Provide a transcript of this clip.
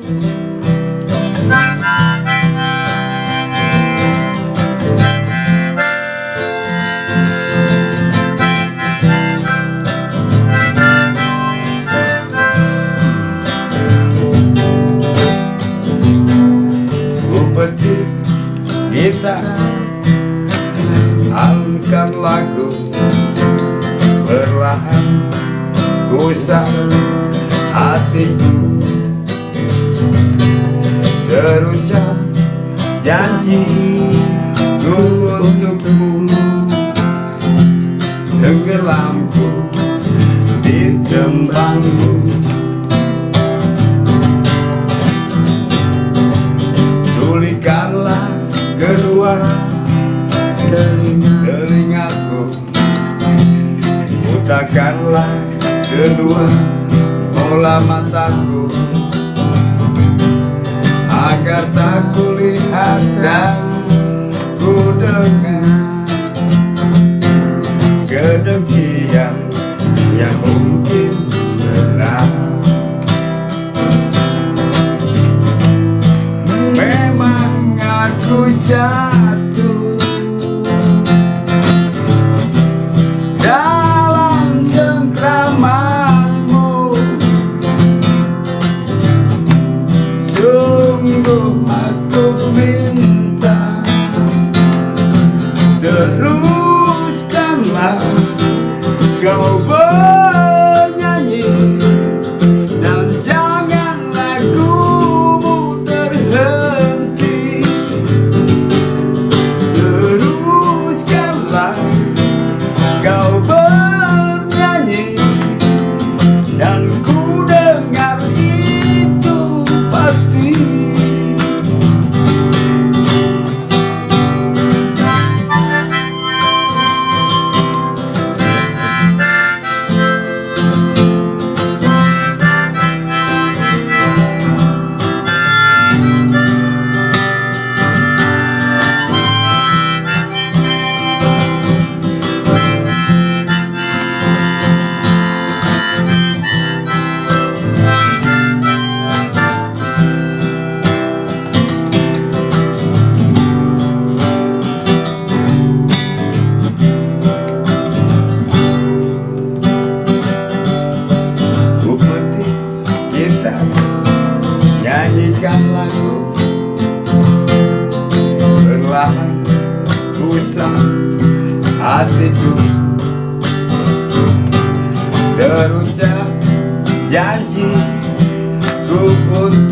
Kita alunkan lagu perlahan, gusar hatiku, terucap janji untukmu, tenggelamku di tembangmu. Tulikanlah kedua telingaku, butakanlah kedua bola mataku, agar tak kulihat dan ku dengar kedengkian yang mungkin benar. Memang aku jatuh dalam cengkramanmu, sungguh aku minta teruskanlah kau bernyanyi, dan jangan lagumu terhenti. Teruskanlah kau bernyanyi, dan ku dengar itu pasti. Nyanyikan lagu perlahan, usah hatiku, terucap janji ku